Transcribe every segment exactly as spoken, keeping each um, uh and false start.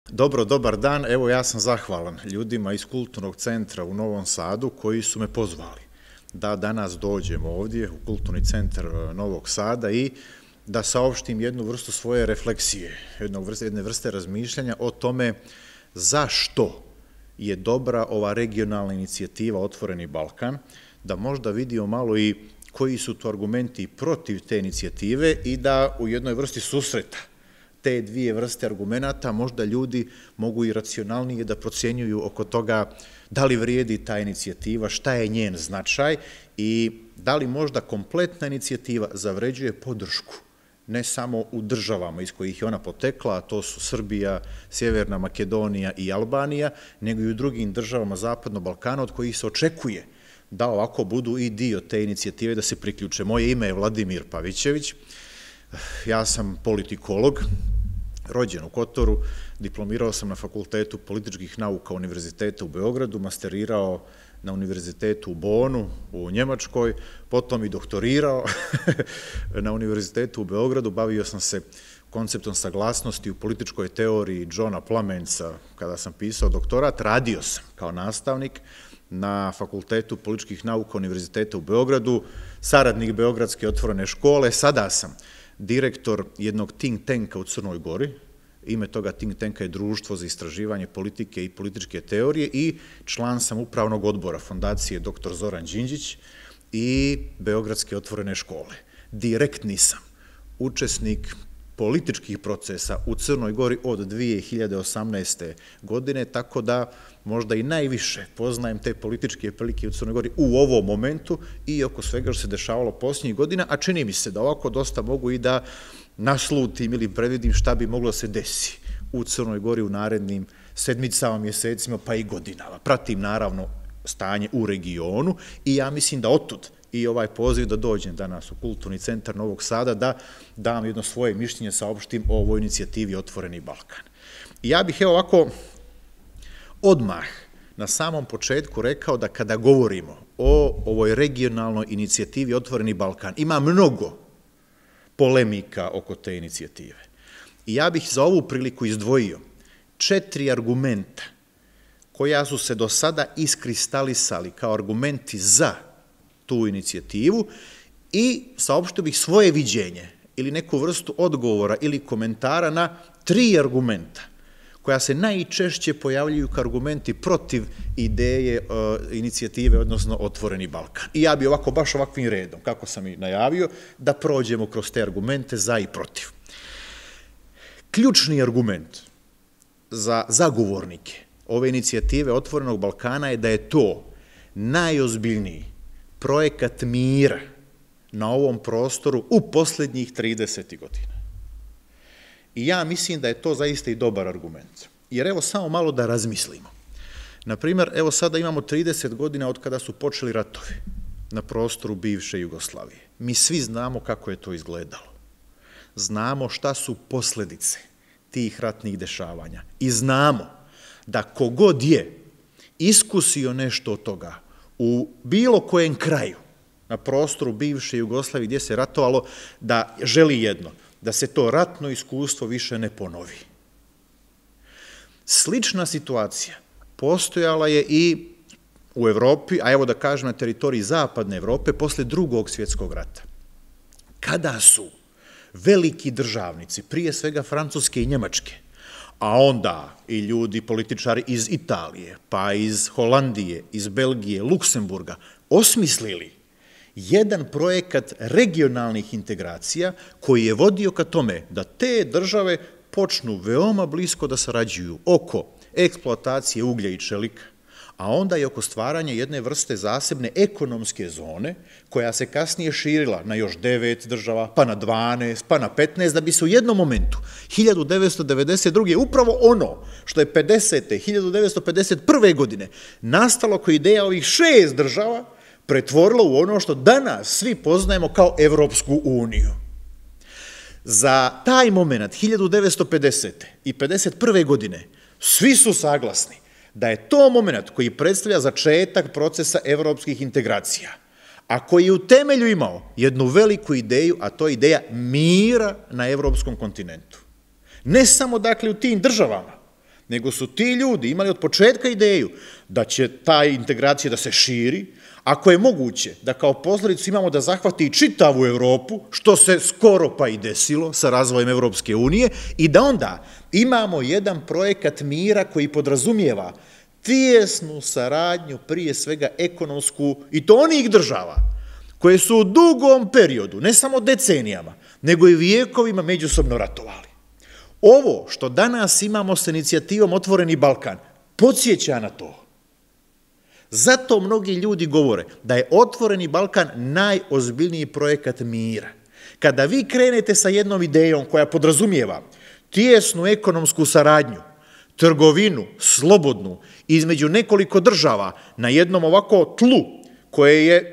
Dobro, dobar dan. Evo, ja sam zahvalan ljudima iz Kulturnog centra u Novom Sadu koji su me pozvali da danas dođem ovdje u Kulturni centar Novog Sada i da saopštim jednu vrstu svoje refleksije, jedne vrste razmišljanja o tome zašto je dobra ova regionalna inicijativa Otvoreni Balkan, da možda vidimo malo i koji su to argumenti protiv te inicijative i da u jednoj vrsti susreta te dvije vrste argumenata možda ljudi mogu i racionalnije da procjenjuju oko toga da li vrijedi ta inicijativa, šta je njen značaj i da li možda kompletna inicijativa zavređuje podršku ne samo u državama iz kojih je ona potekla, a to su Srbija, Sjeverna Makedonija i Albanija, nego i u drugim državama Zapadnog Balkana od kojih se očekuje da ovako budu i dio te inicijative da se priključe. Moje ime je Vladimir Pavićević, ja sam politikolog, rođen u Kotoru, diplomirao sam na Fakultetu političkih nauka Univerziteta u Beogradu, masterirao na Univerzitetu u Bonu u Njemačkoj, potom i doktorirao na Univerzitetu u Beogradu, bavio sam se konceptom saglasnosti u političkoj teoriji Johna Plummensa kada sam pisao doktorat, radio sam kao nastavnik na Fakultetu političkih nauka Univerziteta u Beogradu, saradnik Beogradske otvorene škole, sada sam direktor jednog think tanka u Crnoj Gori, ime toga think tanka je Društvo za istraživanje politike i političke teorije i član sam upravnog odbora Fondacije doktor Zoran Đinđić i Beogradske otvorene škole. Direktni sam učesnik političkih procesa u Crnoj Gori od dvije hiljade osamnaeste. godine, tako da možda i najviše poznajem te političke prilike u Crnoj Gori u ovom momentu i oko svega što se dešavalo posljednjih godina, a čini mi se da ovako dosta mogu i da naslutim ili predvidim šta bi moglo se desi u Crnoj Gori u narednim sedmicama, mjesecima pa i godinama. Pratim naravno stanje u regionu i ja mislim da otud i ovaj poziv da dođem danas u Kulturni centar Novog Sada da dam jedno svoje mišljenje, saopštim o ovoj inicijativi Otvoreni Balkan. I ja bih evo ovako odmah na samom početku rekao da kada govorimo o ovoj regionalnoj inicijativi Otvoreni Balkan, ima mnogo polemika oko te inicijative. I ja bih za ovu priliku izdvojio četiri argumenta koja su se do sada iskristalisali kao argumenti za tu inicijativu i saopštio bih svoje viđenje ili neku vrstu odgovora ili komentara na tri argumenta koja se najčešće pojavljuju kao argumenti protiv ideje inicijative, odnosno Otvoreni Balkan. I ja bih ovako, baš ovakvim redom, kako sam i najavio, da prođemo kroz te argumente za i protiv. Ključni argument za zagovornike ove inicijative Otvorenog Balkana je da je to najozbiljniji projekat mira na ovom prostoru u posljednjih trideset godina. I ja mislim da je to zaista i dobar argument. Jer evo samo malo da razmislimo. Naprimjer, evo sada imamo trideset godina od kada su počeli ratovi na prostoru bivše Jugoslavije. Mi svi znamo kako je to izgledalo. Znamo šta su posljedice tih ratnih dešavanja. I znamo da kogod je iskusio nešto od toga u bilo kojem kraju na prostoru bivše Jugoslavije gdje se ratovalo, da želi jedno, da se to ratno iskustvo više ne ponovi. Slična situacija postojala je i u Evropi, a evo da kažem na teritoriji Zapadne Evrope, posle Drugog svjetskog rata. Kada su veliki državnici, prije svega Francuske i Njemačke, a onda i ljudi, političari iz Italije, pa iz Holandije, iz Belgije, Luksemburga, osmislili jedan projekat regionalnih integracija koji je vodio ka tome da te države počnu veoma blisko da sarađuju oko eksploatacije uglja i čelika, a onda i oko stvaranja jedne vrste zasebne ekonomske zone koja se kasnije širila na još devet država, pa na dvanaest, pa na petnaest, da bi se u jednom momentu, hiljadu devetsto devedeset druge. upravo ono što je pedesete. hiljadu devetsto pedeset prve. godine nastalo kao ideja ovih šest država, pretvorilo u ono što danas svi poznajemo kao Evropsku uniju. Za taj moment, hiljadu devetsto pedesete. i pedeset prve. godine, svi su saglasni da je to moment koji predstavlja začetak procesa evropskih integracija, a koji je u temelju imao jednu veliku ideju, a to je ideja mira na evropskom kontinentu. Ne samo, dakle, u tim državama, nego su ti ljudi imali od početka ideju da će ta integracija da se širi, ako je moguće da kao posljedicu imamo da zahvati i čitavu Evropu, što se skoro pa i desilo sa razvojem Evropske unije, i da onda imamo jedan projekat mira koji podrazumijeva tijesnu saradnju, prije svega ekonomsku, i to onih država koje su u dugom periodu, ne samo decenijama, nego i vijekovima međusobno ratovali. Ovo što danas imamo sa inicijativom Otvoreni Balkan podsjeća na to. Zato mnogi ljudi govore da je Otvoreni Balkan najozbiljniji projekat mira. Kada vi krenete sa jednom idejom koja podrazumijeva tijesnu ekonomsku saradnju, trgovinu, slobodnu, između nekoliko država na jednom ovako tlu koje je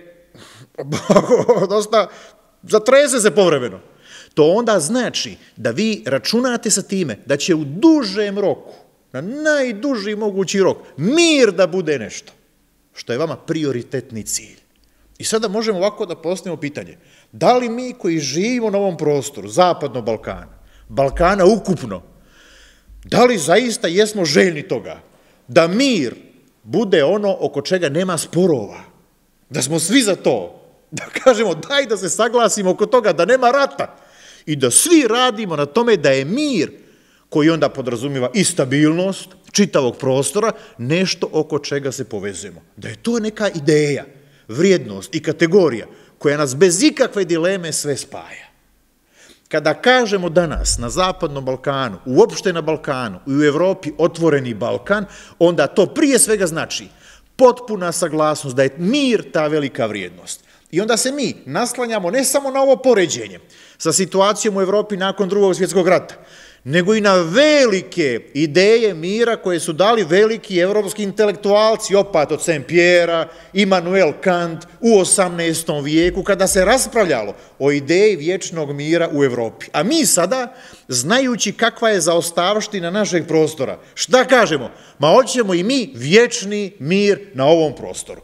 dosta zatrese se povremeno, to onda znači da vi računate sa time da će u dužem roku, na najduži mogući rok, mir da bude nešto što je vama prioritetni cilj. I sada možemo ovako da postavimo pitanje, da li mi koji živimo na ovom prostoru, Zapadnog Balkana, Balkana ukupno, da li zaista jesmo željni toga da mir bude ono oko čega nema sporova, da smo svi za to, da kažemo daj da se saglasimo oko toga da nema rata i da svi radimo na tome da je mir, koji onda podrazumijeva i stabilnost čitavog prostora, nešto oko čega se povezujemo. Da je to neka ideja, vrijednost i kategorija koja nas bez ikakve dileme sve spaja. Kada kažemo danas na Zapadnom Balkanu, uopšte na Balkanu i u Evropi Otvoreni Balkan, onda to prije svega znači potpuna saglasnost da je mir ta velika vrijednost. I onda se mi naslanjamo ne samo na ovo poređenje sa situacijom u Evropi nakon Drugog svjetskog rata, nego i na velike ideje mira koje su dali veliki evropski intelektualci, opet od Saint-Pierre, Immanuel Kant, u osamnaestom vijeku, kada se raspravljalo o ideji vječnog mira u Evropi. A mi sada, znajući kakva je zaostavština našeg prostora, šta kažemo? Ma hoćemo i mi vječni mir na ovom prostoru.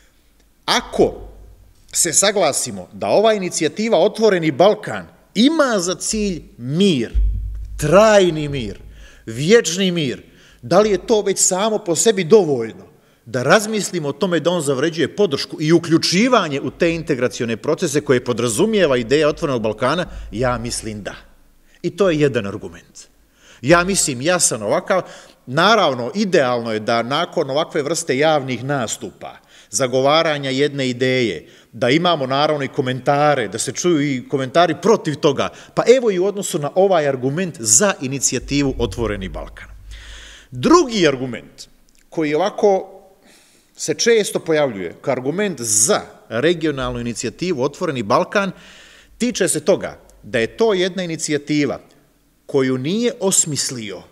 Ako se saglasimo da ova inicijativa Otvoreni Balkan ima za cilj mir, trajni mir, vječni mir, da li je to već samo po sebi dovoljno da razmislimo o tome da on zavređuje podršku i uključivanje u te integracione procese koje podrazumijeva ideja Otvorenog Balkana? Ja mislim da. I to je jedan argument. Ja mislim jasan ovakav, naravno idealno je da nakon ovakve vrste javnih nastupa, zagovaranja jedne ideje, da imamo naravno i komentare, da se čuju i komentari protiv toga, pa evo i u odnosu na ovaj argument za inicijativu Otvoreni Balkan. Drugi argument, koji ovako se često pojavljuje kao argument za regionalnu inicijativu Otvoreni Balkan, tiče se toga da je to jedna inicijativa koju nije osmislio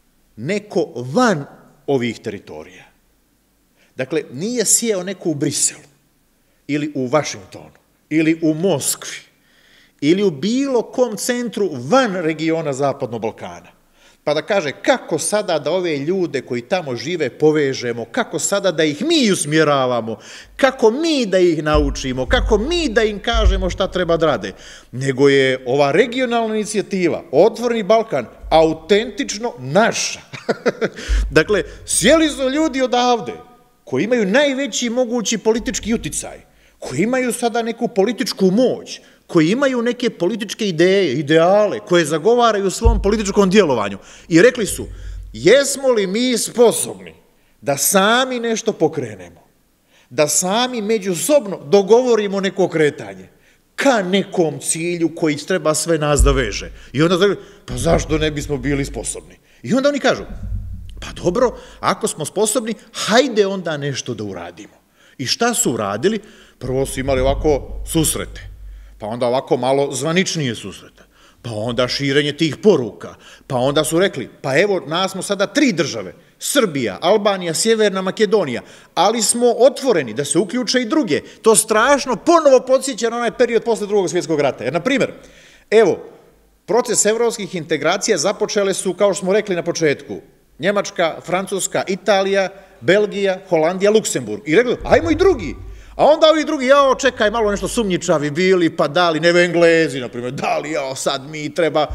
neko van ovih teritorija. Dakle, nije sjeo neko u Briselu, ili u Vašingtonu, ili u Moskvi, ili u bilo kom centru van regiona Zapadnog Balkana, pa da kaže kako sada da ove ljude koji tamo žive povežemo, kako sada da ih mi usmjeravamo, kako mi da ih naučimo, kako mi da im kažemo šta treba da rade, nego je ova regionalna inicijativa Otvoreni Balkan autentično naša. Dakle, sjeli su ljudi odavde koji imaju najveći mogući politički uticaj, koji imaju sada neku političku moć, koji imaju neke političke ideje, ideale, koje zagovaraju u svom političkom djelovanju. I rekli su, jesmo li mi sposobni da sami nešto pokrenemo, da sami međusobno dogovorimo neko kretanje ka nekom cilju koji treba sve nas da veže. I onda rekli, pa zašto ne bismo bili sposobni? I onda oni kažu, pa dobro, ako smo sposobni, hajde onda nešto da uradimo. I šta su uradili? Prvo su imali ovako susrete, pa onda ovako malo zvaničnije susrete, pa onda širenje tih poruka, pa onda su rekli, pa evo, nas smo sada tri države, Srbija, Albanija, Sjeverna Makedonija, ali smo otvoreni da se uključe i druge. To strašno ponovo podsjeća na onaj period posle Drugog svjetskog rata. Jer, na primjer, evo, proces evropskih integracija započele su, kao što smo rekli na početku, Njemačka, Francuska, Italija, Belgija, Holandija, Luksemburg. I rekli, ajmo i drugi. A onda ovi drugi, jao, čekaj, malo nešto sumnjičavi bili, pa da li, ne Englezi, na primjer, da li, jao, sad mi treba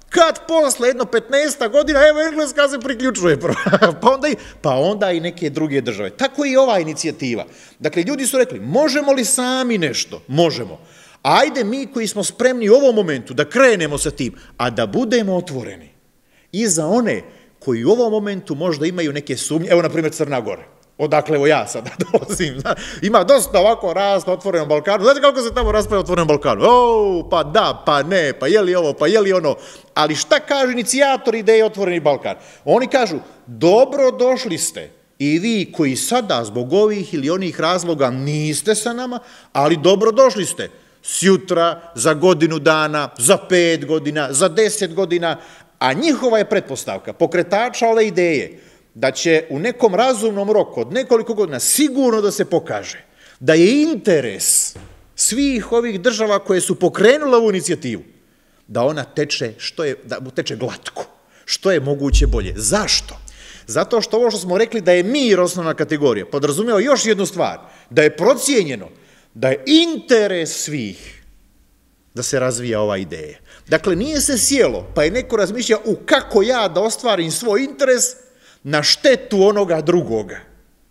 Kad posle jedno petnaest godina, evo Engleska se priključuje, pa onda, i, pa onda i neke druge države. Tako i ova inicijativa. Dakle, ljudi su rekli, možemo li sami nešto? Možemo. Ajde mi koji smo spremni u ovom momentu da krenemo sa tim, a da budemo otvoreni i za one koji u ovom momentu možda imaju neke sumnje, evo na primjer Crna Gora, odakle evo ja sada dolazim, ima dosta ovako rasta otvorenom Balkanu, znate kako se tamo raspravlja o otvorenom Balkanu? O, pa da, pa ne, pa je li ovo, pa je li ono, ali šta kažu inicijatori ideje Otvoreni Balkan? Oni kažu, dobro došli ste i vi koji sada zbog ovih ili onih razloga niste sa nama, ali dobro došli ste sjutra, za godinu dana, za pet godina, za deset godina, a njihova je pretpostavka, pokretača ove ideje, da će u nekom razumnom roku od nekoliko godina sigurno da se pokaže da je interes svih ovih država koje su pokrenule ovu inicijativu, da ona teče, što je, da teče glatko, što je moguće bolje. Zašto? Zato što ovo što smo rekli da je mir osnovna kategorija, podrazumijeva još jednu stvar, da je procijenjeno da je interes svih da se razvija ova ideja. Dakle, nije se sjelo, pa je neko razmišljao u kako ja da ostvarim svoj interes na štetu onoga drugoga.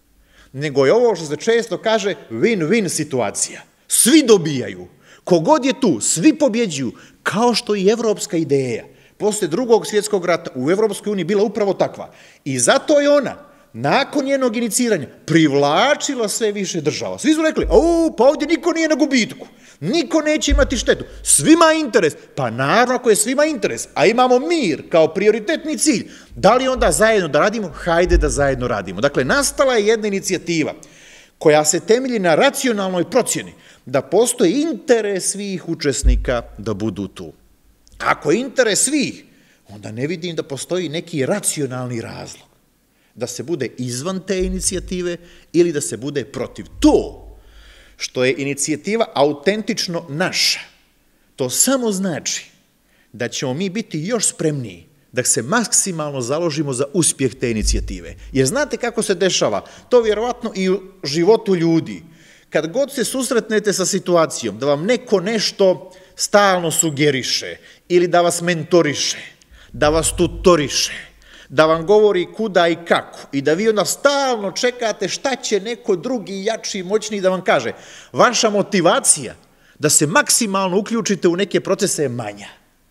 Nego je ovo što se često kaže win-win situacija. Svi dobijaju. Kogod je tu, svi pobjeđuju, kao što i evropska ideja. Posle drugog svjetskog rata u Evropskoj uniji bila upravo takva. I zato je ona, nakon njenog iniciranja, privlačila sve više država. Svi su rekli, o, pa ovdje niko nije na gubitku, niko neće imati štetu, svima je interes. Pa naravno ako je svima interes, a imamo mir kao prioritetni cilj, da li onda zajedno da radimo? Hajde da zajedno radimo. Dakle, nastala je jedna inicijativa koja se temelji na racionalnoj procjeni da postoji interes svih učesnika da budu tu. Ako je interes svih, onda ne vidim da postoji neki racionalni razlog da se bude izvan te inicijative ili da se bude protiv. To što je inicijativa autentično naša, to samo znači da ćemo mi biti još spremniji da se maksimalno založimo za uspjeh te inicijative. Jer znate kako se dešava? To vjerovatno i u životu ljudi. Kad god se susretnete sa situacijom da vam neko nešto stalno sugeriše ili da vas mentoriše, da vas tutoriše, da vam govori kuda i kako i da vi onda stalno čekate šta će neko drugi, jači, moćniji da vam kaže. Vaša motivacija da se maksimalno uključite u neke procese je manja.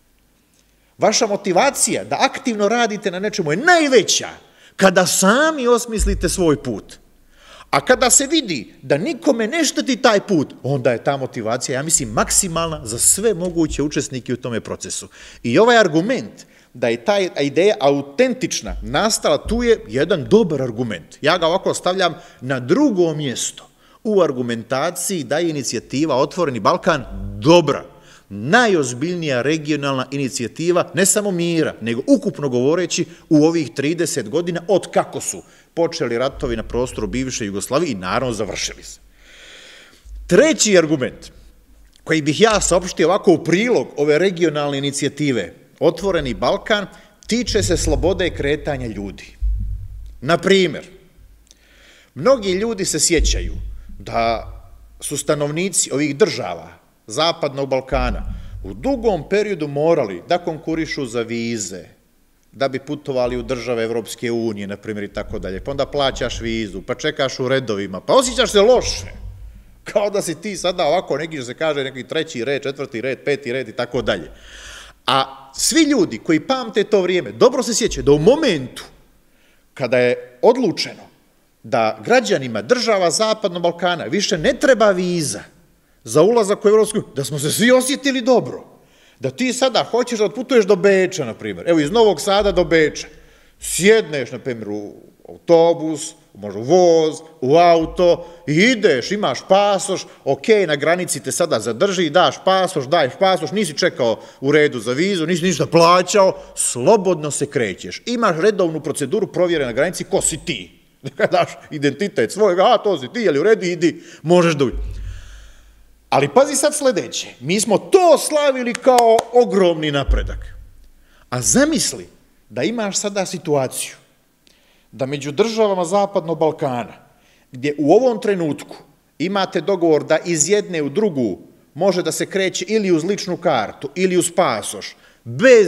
Vaša motivacija da aktivno radite na nečemu je najveća kada sami osmislite svoj put. A kada se vidi da nikome ne šteti taj put, onda je ta motivacija, ja mislim, maksimalna za sve moguće učesnike u tome procesu. I ovaj argument da je ta ideja autentična nastala, tu je jedan dobar argument. Ja ga ovako stavljam na drugo mjesto u argumentaciji da je inicijativa Otvoreni Balkan dobra, najozbiljnija regionalna inicijativa, ne samo mira, nego ukupno govoreći u ovih trideset godina od kako su počeli ratovi na prostoru bivše Jugoslavije i naravno završili se. Treći argument koji bih ja saopštio ovako u prilog ove regionalne inicijative Otvoreni Balkan tiče se slobode kretanja ljudi. Na primjer, mnogi ljudi se sjećaju da su stanovnici ovih država Zapadnog Balkana u dugom periodu morali da konkurišu za vize, da bi putovali u države Evropske unije, na primjer, i tako dalje. Pa onda plaćaš vizu, pa čekaš u redovima, pa osjećaš se loše. Kao da si ti sada ovako, neki što se kaže, neki treći red, četvrti red, peti red i tako dalje. A svi ljudi koji pamte to vrijeme, dobro se sjećaju da u momentu kada je odlučeno da građanima država Zapadnog Balkana više ne treba viza za ulazak u Evropsku uniju, da smo se svi osjetili dobro. Da ti sada hoćeš da otputuješ do Beča, na primjer, evo iz Novog Sada do Beča, sjedneš, na primjer, u autobus, možda u voz, u auto, i ideš, imaš pasoš, ok, na granici te sada zadrži, daš pasoš, daješ pasoš, nisi čekao u redu za vizu, nisi ništa plaćao, slobodno se krećeš. Imaš redovnu proceduru provjere na granici, ko si ti? Daš identitet svojega, a to si ti, jel u redu, idi, možeš da uđi. Ali pazi sad sledeće, mi smo to slavili kao ogromni napredak. A zamisli da imaš sada situaciju da među državama Zapadnog Balkana, gdje u ovom trenutku imate dogovor da iz jedne u drugu može da se kreće ili uz ličnu kartu ili uz pasoš, bez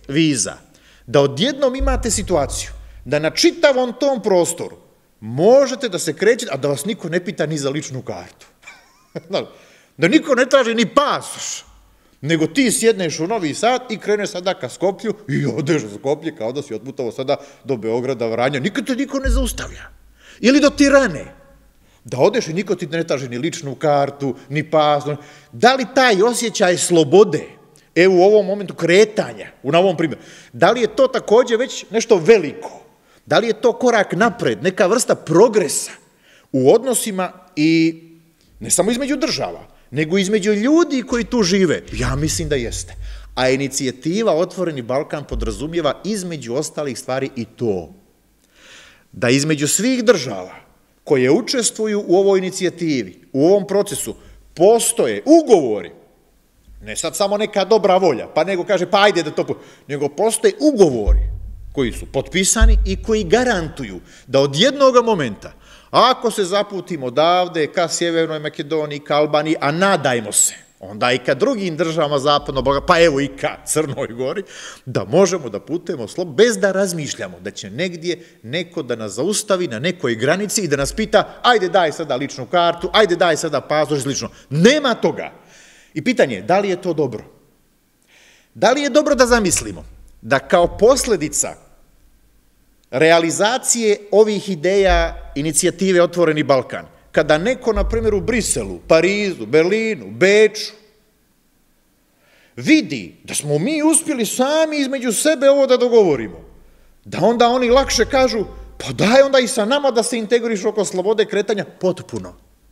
viza, da odjednom imate situaciju da na čitavom tom prostoru možete da se krećete, a da vas niko ne pita ni za ličnu kartu. Da niko ne traži ni pasoš, nego ti sjedneš u Novi Sad i kreneš sada ka Skoplju i odeš u Skoplje kao da si otputovao sada do Beograda, Vranja, nikad te niko ne zaustavlja. Ili do Tirane, da odeš i niko ti ne traži ni ličnu kartu, ni pasoš. Da li taj osjećaj slobode, evo u ovom momentu kretanja, u novom primjeru, da li je to takođe već nešto veliko? Da li je to korak napred, neka vrsta progresa u odnosima i ne samo između država, nego između ljudi koji tu žive? Ja mislim da jeste. A inicijativa Otvoreni Balkan podrazumijeva između ostalih stvari i to. Da između svih država koje učestvuju u ovoj inicijativi, u ovom procesu, postoje ugovori, ne sad samo neka dobra volja, pa nego kaže pa ajde da to, nego postoje ugovori koji su potpisani i koji garantuju da od jednog momenta, ako se zaputimo odavde ka Sjevernoj Makedoniji, ka Albaniji, a nadajmo se, onda i ka drugim državama zapadnog Balkana, pa evo i ka Crnoj Gori, da možemo da putujemo slobodno, bez da razmišljamo da će negdje neko da nas zaustavi na nekoj granici i da nas pita, ajde daj sada ličnu kartu, ajde daj sada pasoš, slično. Nema toga. I pitanje je, da li je to dobro? Da li je dobro da zamislimo da kao posledica realizacije ovih ideja inicijative Otvoreni Balkan, kada neko, na primjer, u Briselu, Parizu, Berlinu, Beču, vidi da smo mi uspjeli sami između sebe ovo da dogovorimo, da onda oni lakše kažu, pa daj onda i sa nama da se integriš oko slobode kretanja potpuno.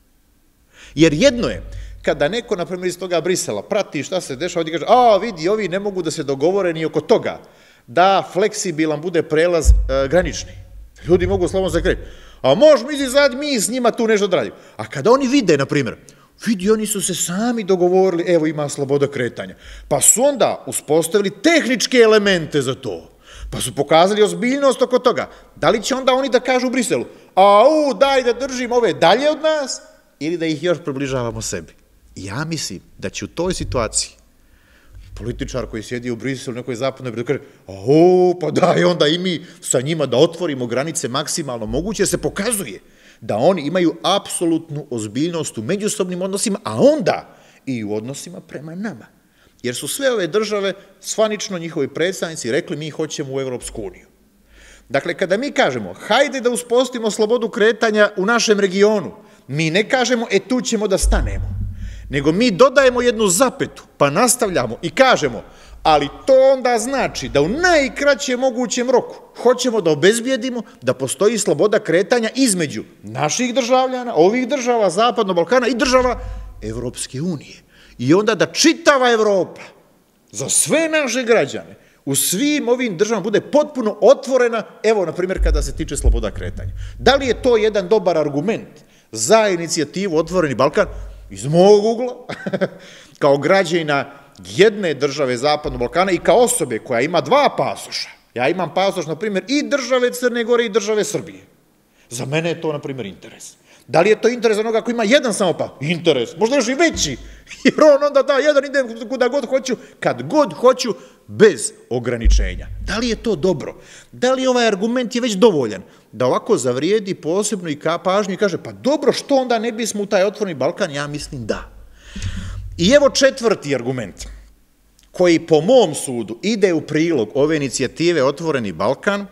Jer jedno je, kada neko, na primjer, iz toga Brisela prati šta se dešava, ovdje kaže, a vidi, ovi ne mogu da se dogovore ni oko toga, da fleksibilan bude prelaz granični. Ljudi mogu slobodno se kretati. A možemo ići sad mi s njima tu nešto da radimo. A kada oni vide, na primjer, vidi, oni su se sami dogovorili, evo ima sloboda kretanja, pa su onda uspostavili tehničke elemente za to, pa su pokazali ozbiljnost oko toga. Da li će onda oni da kažu u Briselu, a u, daj da držimo ove dalje od nas, ili da ih još približavamo sebi? Ja mislim da će u toj situaciji političar koji sjedi u Briselu, nekoj zapadnoj, da kaže, o, pa daj onda i mi sa njima da otvorimo granice maksimalno moguće, se pokazuje da oni imaju apsolutnu ozbiljnost u međusobnim odnosima, a onda i u odnosima prema nama. Jer su sve ove države, svanično njihovi predstavnici, rekli mi hoćemo u Evropsku uniju. Dakle, kada mi kažemo, hajde da uspostavimo slobodu kretanja u našem regionu, mi ne kažemo, e tu ćemo da stanemo, nego mi dodajemo jednu zapetu, pa nastavljamo i kažemo, ali to onda znači da u najkraćem mogućem roku hoćemo da obezbijedimo da postoji sloboda kretanja između naših državljana, ovih država Zapadnog Balkana i država Evropske unije. I onda da čitava Evropa za sve naše građane u svim ovim državama bude potpuno otvorena, evo, na primjer, kada se tiče sloboda kretanja. Da li je to jedan dobar argument za inicijativu Otvoreni Balkan? Iz mog ugla, kao građanina jedne države Zapadnog Balkana i kao osobe koja ima dva pasoša. Ja imam pasoš, na primjer, i države Crne Gore i države Srbije. Za mene je to, na primjer, interes. Da li je to interes onoga koji ima jedan samo pasoš? Interes, možda još i veći, jer on onda da, jedan idem kuda god hoću, kad god hoću, bez ograničenja. Da li je to dobro? Da li ovaj argument je već dovoljan da ovako zavrijedi posebno i pažnju i kaže, pa dobro, što onda ne bismo u taj Otvoreni Balkan? Ja mislim da. I evo četvrti argument, koji po mom sudu ide u prilog ove inicijative Otvoreni Balkan,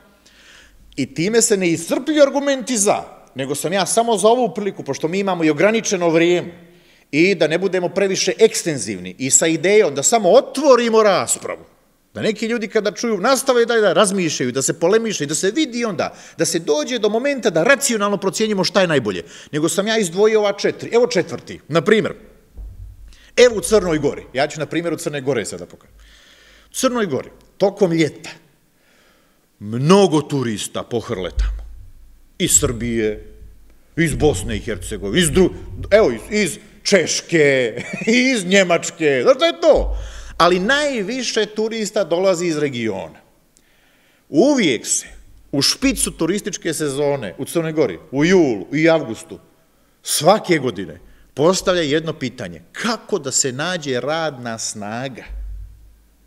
i time se ne iscrpljuju argumenti za, nego sam ja samo za ovu priliku, pošto mi imamo i ograničeno vrijeme, i da ne budemo previše ekstenzivni, i sa idejom da samo otvorimo raspravu, da neki ljudi kada čuju nastave da razmišljaju, da se polemiše i da se vidi onda, da se dođe do momenta da racionalno procjenjimo šta je najbolje, nego sam ja izdvojio ova četiri. Evo četvrti, na primjer, evo u Crnoj Gori, ja ću na primjeru Crne Gore sada pokazati. U Crnoj Gori, tokom ljeta, mnogo turista pohrle tamo, iz Srbije, iz Bosne i Hercegovine, iz, evo, iz Češke, iz Njemačke, znaš šta je to? Ali najviše turista dolazi iz regiona. Uvijek se u špicu turističke sezone u Crnoj Gori, u julu i avgustu, svake godine postavlja jedno pitanje, kako da se nađe radna snaga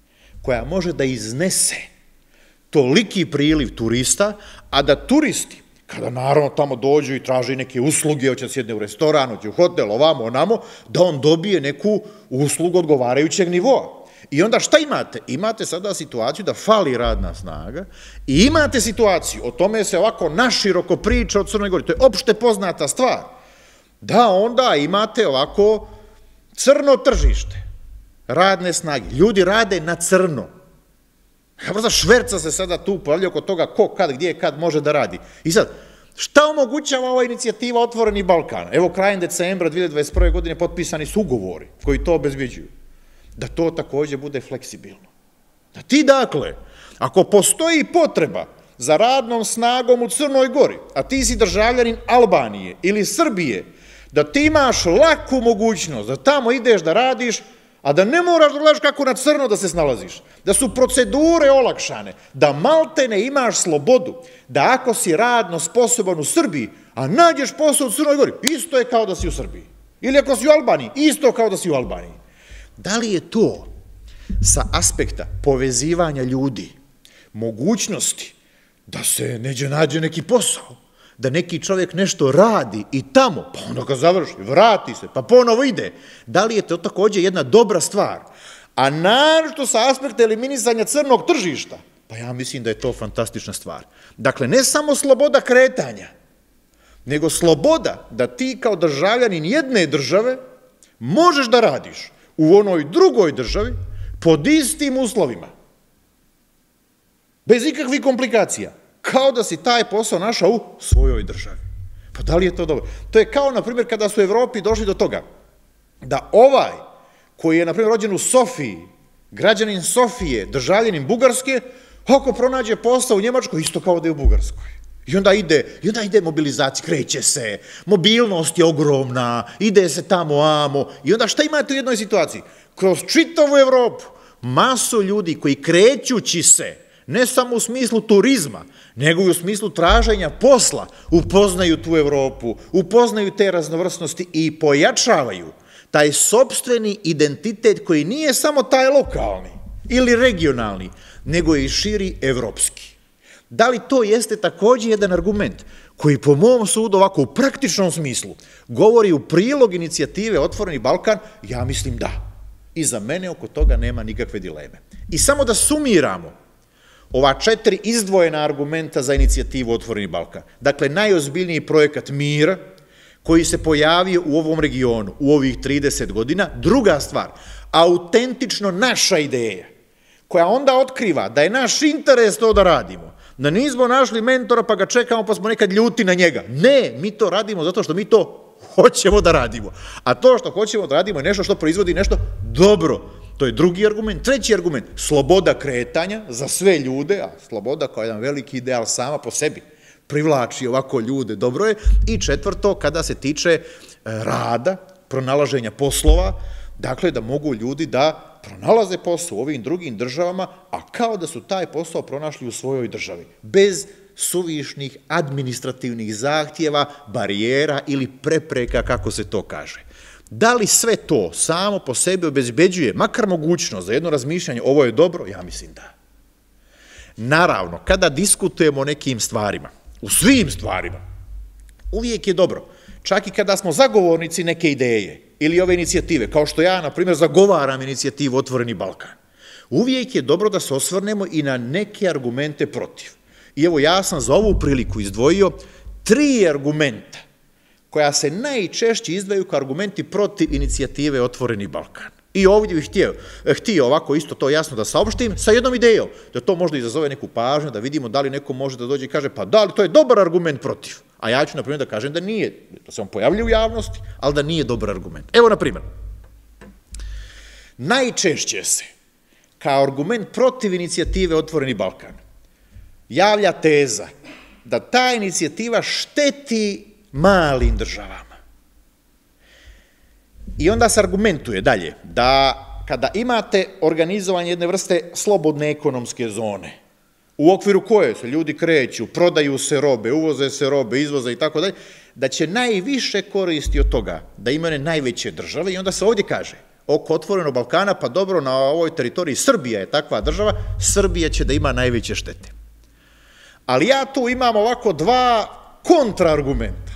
koja može da iznese toliki priliv turista, a da turisti, kada naravno tamo dođu i traži neke usluge, hoće da sjedne u restoran, hoće u hotel, ovamo, onamo, da on dobije neku uslugu odgovarajućeg nivoa. I onda šta imate? Imate sada situaciju da fali radna snaga i imate situaciju, o tome se ovako naširoko priča o Crnoj Gori, to je opšte poznata stvar, da onda imate ovako crno tržište radne snage. Ljudi rade na crno. Vrsta šverca se sada tu pojavlja oko toga ko, kad, gdje, kad može da radi. I sad, šta omogućava ova inicijativa Otvoreni Balkan? Evo, krajem decembra dve hiljade dvadeset prve. godine potpisani su ugovori koji to obezbeđuju. Da to takođe bude fleksibilno. Da ti, dakle, ako postoji potreba za radnom snagom u Crnoj Gori, a ti si državljanin Albanije ili Srbije, da ti imaš laku mogućnost da tamo ideš da radiš, a da ne moraš da gledaš kako na crno da se snalaziš, da su procedure olakšane, da maltene imaš slobodu, da ako si radno sposoban u Srbiji, a nađeš posao u Crnoj Gori, isto je kao da si u Srbiji. Ili ako si u Albaniji, isto kao da si u Albaniji. Da li je to sa aspekta povezivanja ljudi, mogućnosti da se neđe nađe neki posao, da neki čovjek nešto radi i tamo, pa onda ga završi, vrati se, pa ponovo ide. Da li je to takođe jedna dobra stvar? A našto sa aspekta eliminisanja crnog tržišta? Pa ja mislim da je to fantastična stvar. Dakle, ne samo sloboda kretanja, nego sloboda da ti kao državljanin jedne države možeš da radiš u onoj drugoj državi pod istim uslovima. Bez ikakvih komplikacija. Kao da si taj posao našao u svojoj državi. Pa da li je to dobro? To je kao, na primjer, kada su u Evropi došli do toga da ovaj koji je, na primjer, rođen u Sofiji, građanin Sofije, državljanin Bugarske, ako pronađe posao u Njemačkoj, isto kao da je u Bugarskoj. I onda ide, i onda ide mobilizacija, kreće se, mobilnost je ogromna, ide se tamo, amo, i onda šta imate u jednoj situaciji? Kroz čitavu Evropu, masu ljudi koji krećući se, ne samo u smislu turizma, nego i u smislu traženja posla, upoznaju tu Evropu, upoznaju te raznovrsnosti i pojačavaju taj sopstveni identitet koji nije samo taj lokalni ili regionalni, nego je i širi evropski. Da li to jeste takođe jedan argument koji po mom sudu ovako u praktičnom smislu govori u prilog inicijative Otvoreni Balkan? Ja mislim da. I za mene oko toga nema nikakve dileme. I samo da sumiramo ova četiri izdvojena argumenta za inicijativu Otvoreni Balkan. Dakle, najozbiljniji projekat mira koji se pojavio u ovom regionu u ovih trideset godina. Druga stvar, autentično naša ideja, koja onda otkriva da je naš interes to da radimo, da nismo našli mentora pa ga čekamo pa smo nekad ljuti na njega. Ne, mi to radimo zato što mi to hoćemo da radimo. A to što hoćemo da radimo je nešto što proizvodi nešto dobro. To je drugi argument. Treći argument, sloboda kretanja za sve ljude, a sloboda kao jedan veliki ideal sama po sebi privlači ovako ljude, dobro je. I četvrto, kada se tiče rada, pronalaženja poslova, dakle da mogu ljudi da pronalaze posao u ovim drugim državama, a kao da su taj posao pronašli u svojoj državi, bez suvišnih administrativnih zahtjeva, barijera ili prepreka, kako se to kaže. Da li sve to samo po sebi obezbeđuje makar mogućnost za jedno razmišljanje, ovo je dobro? Ja mislim da. Naravno, kada diskutujemo o nekim stvarima, u svim stvarima, uvijek je dobro, čak i kada smo zagovornici neke ideje ili ove inicijative, kao što ja, na primjer, zagovaram inicijativu Otvoreni Balkan, uvijek je dobro da se osvrnemo i na neke argumente protiv. I evo, ja sam za ovu priliku izdvojio tri argumenta koja se najčešće izdvaju kao argumenti protiv inicijative Otvoreni Balkan. I ovdje bih htio, htio ovako isto to jasno da saopštim sa jednom idejom, da to možda izazove neku pažnju, da vidimo da li neko može da dođe i kaže pa da li to je dobar argument protiv. A ja ću, na primjer, da kažem da nije, da se on pojavlja u javnosti, ali da nije dobar argument. Evo, na primjer, najčešće se kao argument protiv inicijative Otvoreni Balkan javlja teza da ta inicijativa šteti malim državama. I onda se argumentuje dalje da kada imate organizovanje jedne vrste slobodne ekonomske zone, u okviru koje se ljudi kreću, prodaju se robe, uvoze se robe, izvoze i tako dalje, da će najviše koristi od toga da imaju najveće države i onda se ovdje kaže, oko otvorenog Balkana, pa dobro, na ovoj teritoriji Srbija je takva država, Srbija će da ima najveće štete. Ali ja tu imam ovako dva kontraargumenta.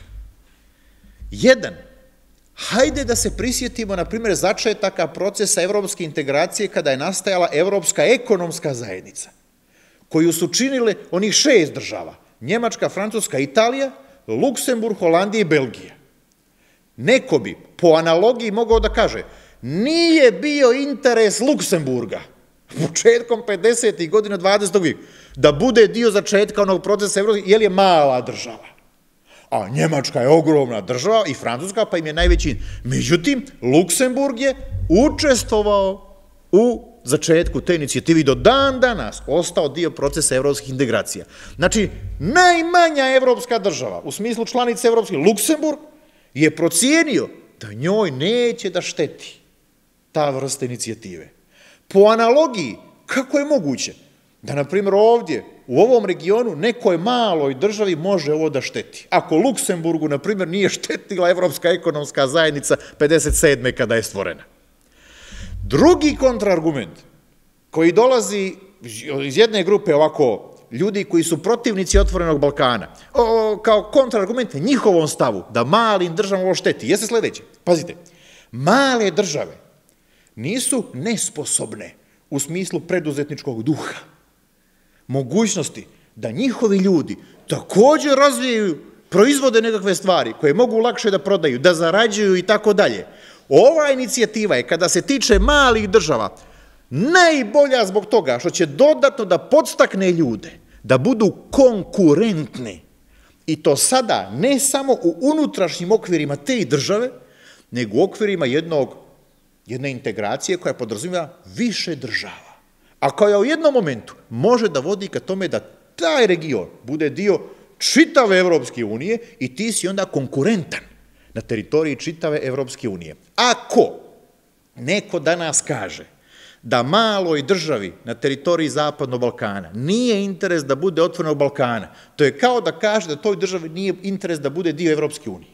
Jedan, hajde da se prisjetimo, na primjer, začetaka procesa evropske integracije kada je nastajala Evropska ekonomska zajednica, koju su činile onih šest država, Njemačka, Francuska, Italija, Luksemburg, Holandija i Belgija. Neko bi, po analogiji, mogao da kaže, nije bio interes Luksemburga početkom pedesetih godina dvadesetog vijeka da bude dio začetka onog procesa evropske, jer je mala država. A Njemačka je ogromna država i Francuska pa im je najveći. Međutim, Luksemburg je učestvovao u začetku te inicijative i do dan danas ostao dio procesa evropskih integracija. Znači, najmanja evropska država, u smislu članice evropske, Luksemburg, je procijenio da njoj neće da šteti ta vrsta inicijative. Po analogiji, kako je moguće da, na primjer, ovdje, u ovom regionu, nekoj maloj državi može ovo da šteti? Ako Luksemburgu, na primjer, nije štetila Evropska ekonomska zajednica pedeset sedme kada je stvorena. Drugi kontraargument, koji dolazi iz jedne grupe ovako ljudi koji su protivnici otvorenog Balkana, kao kontraargument njihovom stavu da malim državama ovo šteti, jeste sledeće. Pazite, male države nisu nesposobne u smislu preduzetničkog duha, mogućnosti da njihovi ljudi također razvijaju, proizvode nekakve stvari koje mogu lakše da prodaju, da zarađuju i tako dalje. Ova inicijativa je, kada se tiče malih država, najbolja zbog toga što će dodatno da podstakne ljude da budu konkurentni. I to sada ne samo u unutrašnjim okvirima te države, nego u okvirima jednog, jedne integracije koja podrazumijeva više država. A koja u jednom momentu može da vodi ka tome da taj region bude dio čitave Evropske unije i ti si onda konkurentan na teritoriji čitave Evropske unije. Ako neko danas kaže da maloj državi na teritoriji Zapadnog Balkana nije interes da bude otvorenog Balkana, to je kao da kaže da toj državi nije interes da bude dio Evropske unije.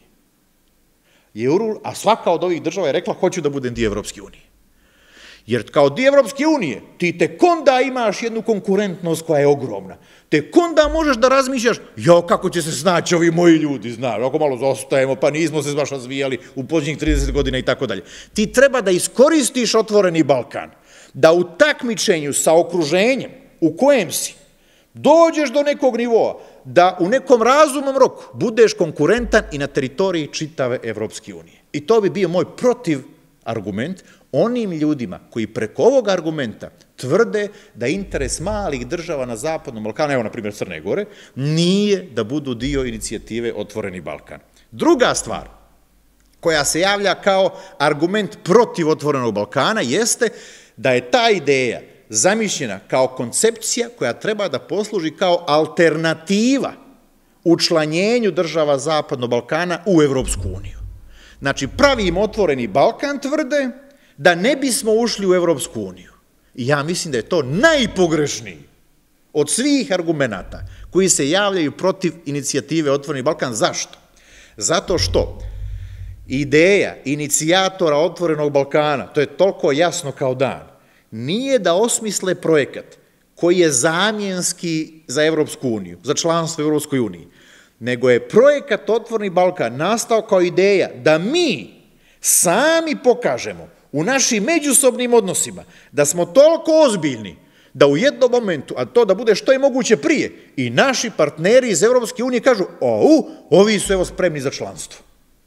A svaka od ovih država je rekla hoću da budem dio Evropske unije. Jer kao dio Evropske unije ti tek onda imaš jednu konkurentnost koja je ogromna. Tek onda možeš da razmišljaš, jo, kako će se snaći ovi moji ljudi, znaš, ako malo zostajemo, pa nismo se baš razvijali u posljednjih trideset godina i tako dalje. Ti treba da iskoristiš otvoreni Balkan, da u takmičenju sa okruženjem u kojem si dođeš do nekog nivoa, da u nekom razumnom roku budeš konkurentan i na teritoriji čitave Evropske unije. I to bi bio moj protiv argument onim ljudima koji preko ovog argumenta tvrde da interes malih država na Zapadnom Balkanu, evo na primjer Crne Gore, nije da budu dio inicijative Otvoreni Balkan. Druga stvar koja se javlja kao argument protiv Otvorenog Balkana jeste da je ta ideja zamišljena kao koncepcija koja treba da posluži kao alternativa učlanjenju država Zapadnog Balkana u Evropsku uniju. Znači, pravim Otvoreni Balkan tvrde da ne bismo ušli u Evropsku uniju. I ja mislim da je to najpogrešniji od svih argumenata koji se javljaju protiv inicijative Otvoreni Balkan. Zašto? Zato što ideja inicijatora Otvorenog Balkana, to je toliko jasno kao dan, nije da osmisle projekat koji je zamjenski za Evropsku uniju, za članstvo u Evropskoj uniji, nego je projekat Otvoreni Balkan nastao kao ideja da mi sami pokažemo u našim međusobnim odnosima da smo toliko ozbiljni da u jednom momentu, a to da bude što je moguće prije, i naši partneri iz Evropske unije kažu, o, ovi su evo spremni za članstvo.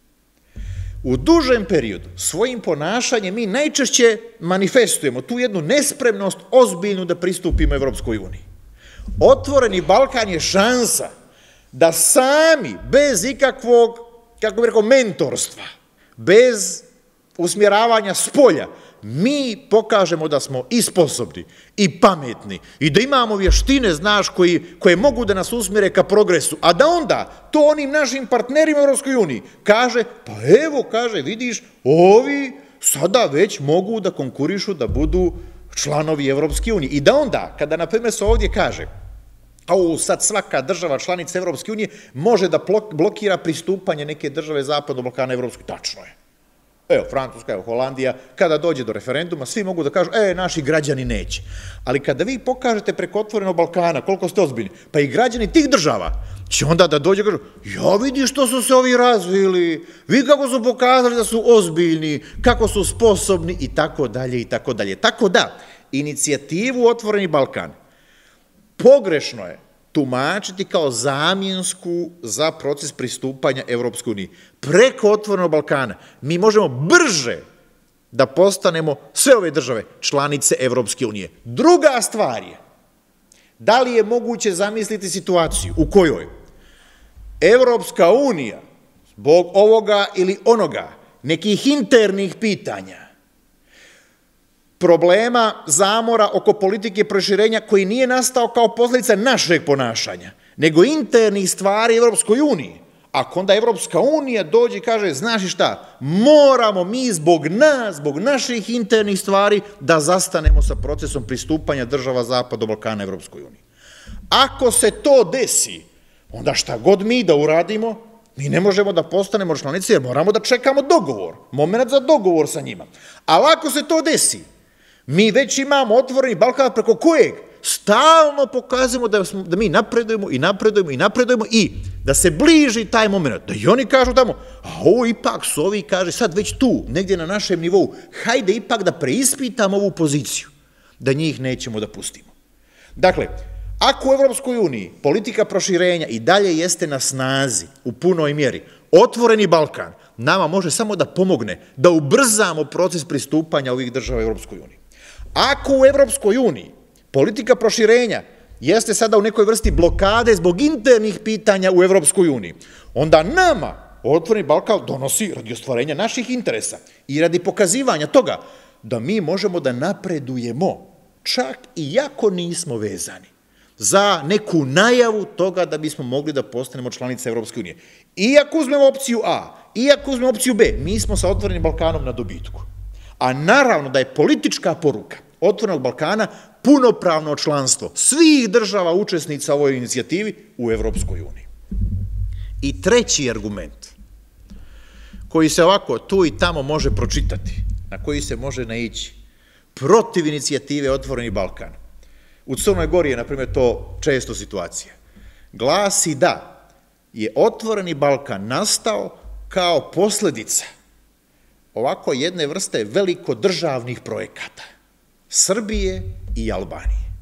U dužem periodu svojim ponašanjem mi najčešće manifestujemo tu jednu nespremnost ozbiljnu da pristupimo Evropskoj uniji. Otvoreni Balkan je šansa da sami, bez ikakvog, kako bih rekao, mentorstva, bez usmjeravanja spolja, mi pokažemo da smo i sposobni, i pametni, i da imamo vještine, znaš, koje mogu da nas usmjere ka progresu, a da onda to onim našim partnerima u Evropskoj uniji kaže, pa evo, kaže, vidiš, ovi sada već mogu da konkurišu da budu članovi Evropske unije. I da onda, kada, na primjer, se ovdje kaže, a sad svaka država članica Evropske unije može da blokira pristupanje neke države Zapadnog Balkana Evropskoj, tačno je. Evo, Francuska, evo, Holandija, kada dođe do referenduma, svi mogu da kažu, e, naši građani neće. Ali kada vi pokažete preko Otvorenog Balkana koliko ste ozbiljni, pa i građani tih država će onda da dođe i kažu, ja vidi što su se ovi razvili, vidi kako su pokazali da su ozbiljni, kako su sposobni i tako dalje i tako dalje. Tako da, inicijativu Otvoreni Balkan pogrešno je tumačiti kao zamjensku za proces pristupanja Evropskoj uniji. Preko Otvorenog Balkana mi možemo brže da postanemo sve ove države članice Evropske unije. Druga stvar je, da li je moguće zamisliti situaciju u kojoj Evropska unija zbog ovoga ili onoga, nekih internih pitanja, problema zamora oko politike proširenja koji nije nastao kao posljedica našeg ponašanja, nego internih stvari Evropskoj uniji. Ako onda Evropska unija dođe i kaže, znaš šta, moramo mi zbog nas, zbog naših internih stvari da zastanemo sa procesom pristupanja država Zapadnog Balkana Evropskoj uniji. Ako se to desi, onda šta god mi da uradimo, mi ne možemo da postanemo članice jer moramo da čekamo dogovor, moment za dogovor sa njima. Ali ako se to desi, mi već imamo Otvoreni Balkan preko kojeg stalno pokazujemo da, smo, da mi napredujemo i napredujemo i napredujemo i da se bliži taj moment, da i oni kažu tamo, a ovo ipak su ovi, kaže, sad već tu, negdje na našem nivou, hajde ipak da preispitamo ovu poziciju, da njih nećemo da pustimo. Dakle, ako u Evropskoj uniji politika proširenja i dalje jeste na snazi u punoj mjeri, Otvoreni Balkan nama može samo da pomogne da ubrzamo proces pristupanja ovih država Evropskoj uniji. Ako u Evropskoj uniji politika proširenja jeste sada u nekoj vrsti blokade zbog internih pitanja u Evropskoj uniji, onda nama Otvoreni Balkan donosi radi ostvarenja naših interesa i radi pokazivanja toga da mi možemo da napredujemo, čak i jako nismo vezani za neku najavu toga da bismo mogli da postanemo članice Evropske unije. Iako uzmemo opciju A, iako uzmemo opciju B, mi smo sa Otvorenim Balkanom na dobitku. A naravno da je politička poruka Otvorenog Balkana punopravno članstvo svih država učesnica u ovoj inicijativi u Evropskoj uniji. I treći argument, koji se ovako tu i tamo može pročitati, na koji se može naići, protiv inicijative Otvoreni Balkan. U Crnoj Gori je, na primjer, to često situacija. Glasi da je Otvoreni Balkan nastao kao posljedica ovako jedne vrste velikodržavnih projekata Srbije i Albanije.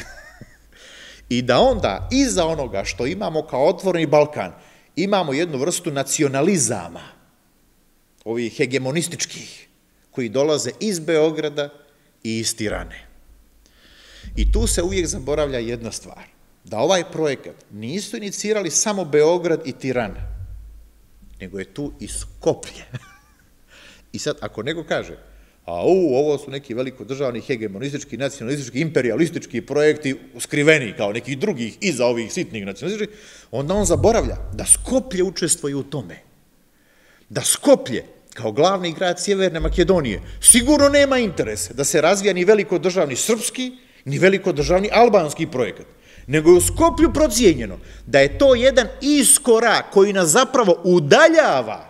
I da onda iza onoga što imamo kao Otvoreni Balkan imamo jednu vrstu nacionalizama, ovih hegemonističkih, koji dolaze iz Beograda i iz Tirane. I tu se uvijek zaboravlja jedna stvar, da ovaj projekat nisu inicirali samo Beograd i Tirana, nego je tu i Skoplje. I sad, ako neko kaže, a u, ovo su neki velikodržavni hegemonistički, nacionalistički, imperialistički projekti skriveni kao nekih drugih iza ovih sitnih nacionalističkih, onda on zaboravlja da Skoplje učestvuje u tome. Da Skoplje, kao glavni grad Sjeverne Makedonije, sigurno nema interese da se razvija ni velikodržavni srpski, ni velikodržavni albanski projekat, nego je u Skoplju procijenjeno da je to jedan iskorak koji nas zapravo udaljava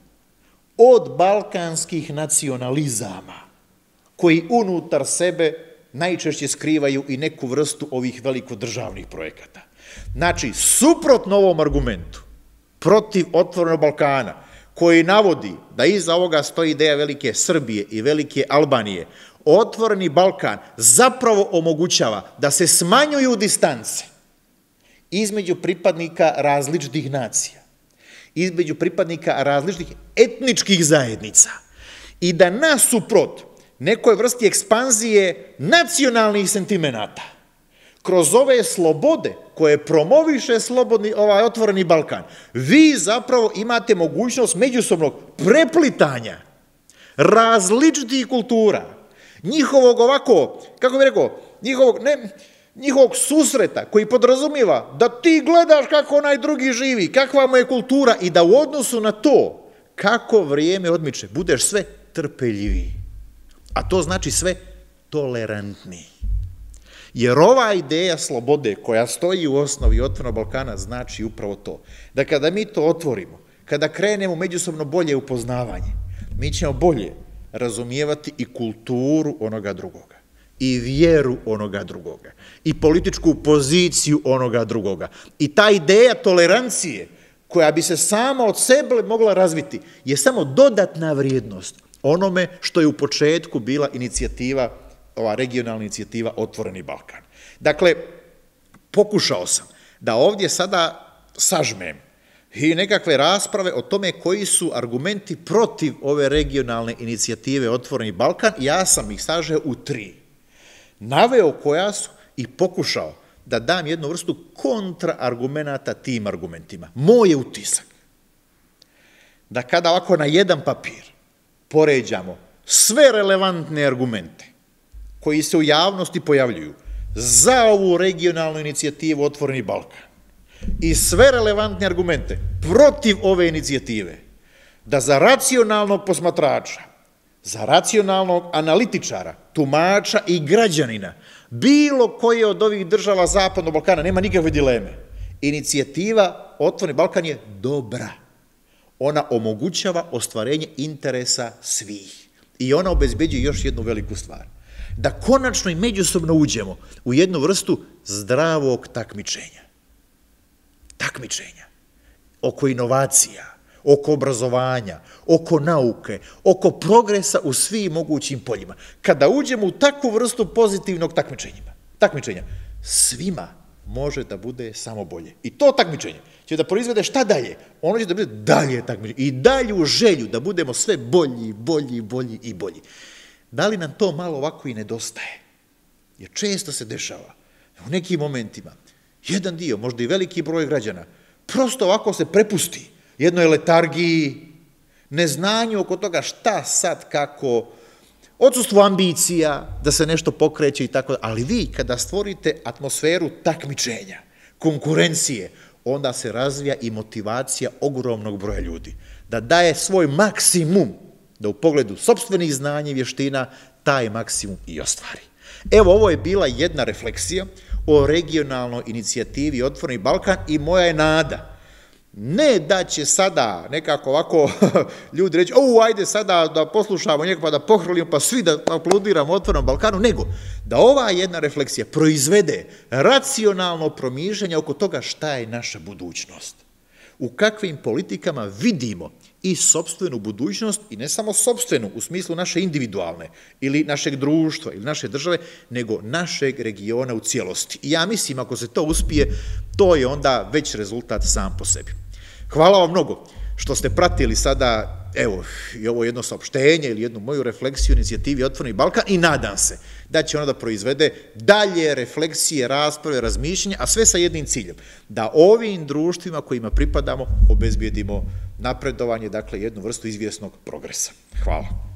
od balkanskih nacionalizama, koji unutar sebe najčešće skrivaju i neku vrstu ovih velikodržavnih projekata. Znači, suprotno ovom argumentu, protiv Otvorenog Balkana, koji navodi da iza ovoga stoji ideja velike Srbije i velike Albanije, Otvoreni Balkan zapravo omogućava da se smanjuju distance između pripadnika različitih nacija, između pripadnika različitih etničkih zajednica i da nasuprot nekoj vrsti ekspanzije nacionalnih sentimenata, kroz ove slobode koje promoviše slobodni, ovaj Otvoreni Balkan, vi zapravo imate mogućnost međusobnog preplitanja različitih kultura, njihovog ovako, kako bih rekao, njihovog, ne, njihovog susreta koji podrazumijeva da ti gledaš kako onaj drugi živi, kakva mu je kultura i da u odnosu na to kako vrijeme odmiče, budeš sve trpeljiviji. A to znači sve tolerantniji. Jer ova ideja slobode koja stoji u osnovi Otvorenog Balkana znači upravo to. Da kada mi to otvorimo, kada krenemo međusobno bolje upoznavanje, mi ćemo bolje razumijevati i kulturu onoga drugoga, i vjeru onoga drugoga, i političku poziciju onoga drugoga. I ta ideja tolerancije, koja bi se sama od sebe mogla razviti, je samo dodatna vrijednost onome što je u početku bila inicijativa, ova regionalna inicijativa Otvoreni Balkan. Dakle, pokušao sam da ovdje sada sažmem i nekakve rasprave o tome koji su argumenti protiv ove regionalne inicijative Otvoreni Balkan, ja sam ih sažeo u tri. Naveo koja su i pokušao da dam jednu vrstu kontraargumenata tim argumentima. Moj je utisak da kada ovako na jedan papir poređamo sve relevantne argumente koji se u javnosti pojavljuju za ovu regionalnu inicijativu Otvoreni Balkan i sve relevantne argumente protiv ove inicijative, da za racionalnog posmatrača, za racionalnog analitičara, tumača i građanina, bilo koje od ovih država Zapadnog Balkana, nema nikakve dileme. Inicijativa Otvoreni Balkan je dobra. Ona omogućava ostvarenje interesa svih. I ona obezbeđuje još jednu veliku stvar. Da konačno i međusobno uđemo u jednu vrstu zdravog takmičenja. Takmičenja. Oko inovacija, oko obrazovanja, oko nauke, oko progresa u svim mogućim poljima. Kada uđemo u takvu vrstu pozitivnog takmičenja, svima može da bude samo bolje. I to takmičenje će da proizvede šta dalje? Ono će da bude dalje takmičenje i dalju želju da budemo sve bolji, bolji, bolji i bolji. Da li nam to malo ovako i nedostaje? Jer često se dešava u nekim momentima jedan dio, možda i veliki broj građana, prosto ovako se prepusti jednoj letargiji, neznanju oko toga šta sad, kako, odsustvu ambicija da se nešto pokreće i tako da. Ali vi kada stvorite atmosferu takmičenja, konkurencije, onda se razvija i motivacija ogromnog broja ljudi. Da daje svoj maksimum, da u pogledu sopstvenih znanja i vještina taj maksimum i ostvari. Evo, ovo je bila jedna refleksija o regionalnoj inicijativi Otvoreni Balkan i moja je nada. Ne da će sada nekako ovako ljudi reći, o, ajde sada da poslušamo njega pa da pohrlimo pa svi da aplaudiramo Otvorenom Balkanu, nego da ova jedna refleksija proizvede racionalno promišljanje oko toga šta je naša budućnost. U kakvim politikama vidimo i sopstvenu budućnost i ne samo sopstvenu u smislu naše individualne ili našeg društva ili naše države, nego našeg regiona u cijelosti. I ja mislim, ako se to uspije, to je onda već rezultat sam po sebi. Hvala vam mnogo što ste pratili sada, evo, i ovo jedno saopštenje ili jednu moju refleksiju inicijativi Otvoreni Balkan i nadam se da će ona da proizvede dalje refleksije, rasprave, razmišljanja, a sve sa jednim ciljem, da ovim društvima kojima pripadamo obezbijedimo napredovanje, dakle jednu vrstu izvjesnog progresa. Hvala.